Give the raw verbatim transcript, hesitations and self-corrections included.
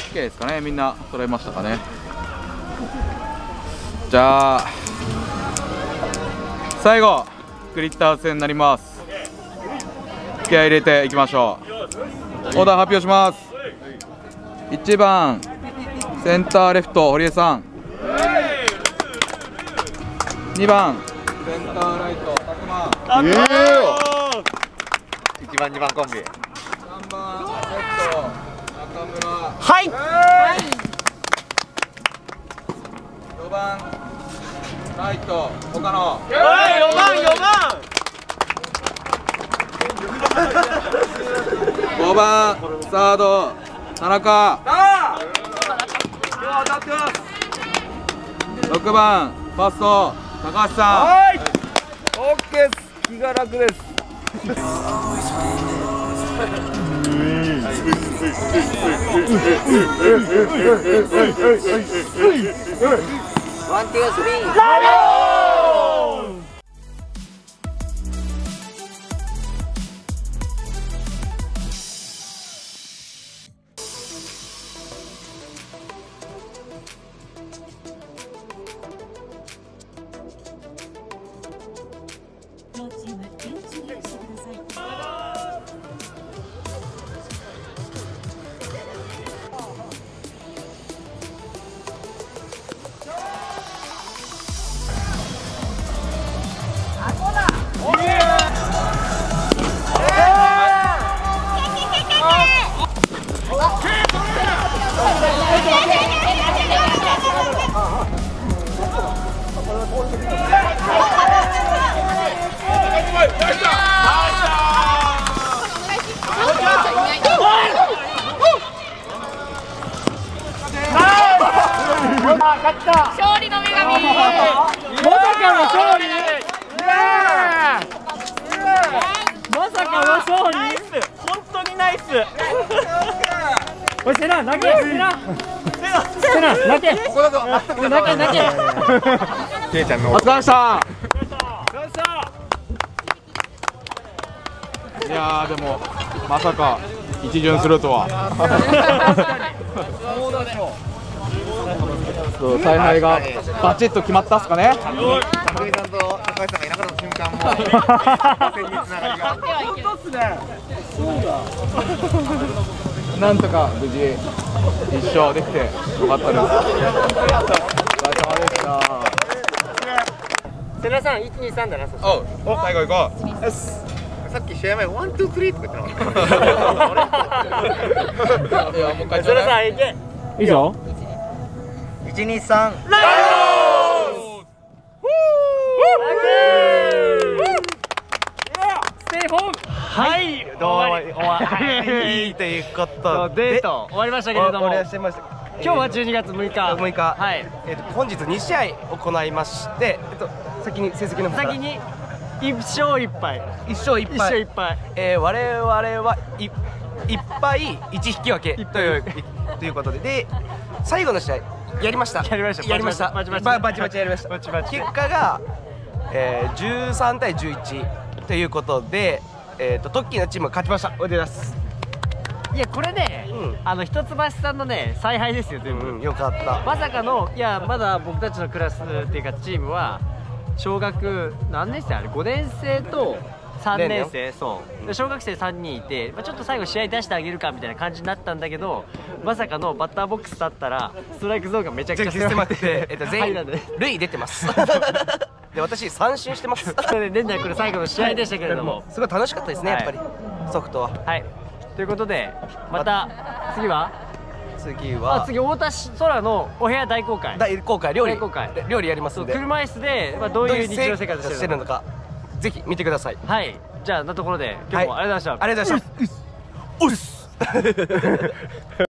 OK ですかね。みんな揃いましたかね。じゃあ最後グリッター戦になります。気合い入れていきましょう。オーダー発表します。いちばんセンターレフト堀江さん、にばんセンターライトたくま、 いちばんにばんコンビ、 さんばんレフト中村、 はい、 よばんライト岡野、 よばんよばんごばんサード田中、ろくばんファースト高橋さん。 はい、オッケーです。気が楽です。ワン、ツー、スリー、ライオン。 両チームベンチ入りしてください。 勝利の女神。 まさかの勝利。まさかの勝利。ナイス。本当にナイス。おい、セナ、泣け、セナ。セナ、泣け。ここだぞ。泣け、泣け。ケイちゃんの。 お疲れ様でした。いやーでもまさか一巡するとは。そう采配がバチッと決まったっすかね。 高井さんと高橋さんがいなかった瞬間も打線につながりが。本当っすね。そうだ。 なんとか無事一勝できてよかったです。お疲れ様でした。 セナさん、いち、に、さんだな。そしておう、お、最後行こう。よし。 さっき試合前ワン、ツー、スリーとか言ってなかった。 いや、もう一回。 セナさん、いけ。 以上。 いち、に、さん。ライオン。 ステイホーム。はい、 どうも終わりということでデート終わりましたけれども、 終わりました。 今日はじゅうにがつむいか。 むいか。 はい。 えっと本日にしあい行いまして、えっと先に成績の方から。 先にいっ勝いっぱい。 いっ勝いっぱい。 いっ勝いっぱい。 えー、我々はいいっぱいいち引き分けというということで、で最後の試合やりました。 やりました。 やりました。 バチバチ。 ババチバチやりました。 バチバチ。 結果が、えー、じゅうさんたいじゅういちということで、えっとトッキーのチームが勝ちました。おめでとうございます。 いやこれね、うん、あの一橋さんのね采配ですよ全部、 うん、よかった。 まさかの、いやまだ僕たちのクラスっていうかチームは小学何年生あれごねん生とさんねん生、そうで小学生さんにんいて、まあ、ちょっと最後試合出してあげるかみたいな感じになったんだけど、まさかのバッターボックス立ったらストライクゾーンがめちゃくちゃ狭くて、 えっと全員塁出てますで私三振してます年内これ最後の試合でしたけれども、 すごい楽しかったですね、やっぱりソフトは。 はい、ということでまた次は次はあ次太田空のお部屋大公開大公開料理大公開料理やりますんで、 車椅子で、まあ、どういう日常生活してるのかぜひ見てください。 はい、じゃあなところで今日もありがとうございました。 ありがとうございました。おっす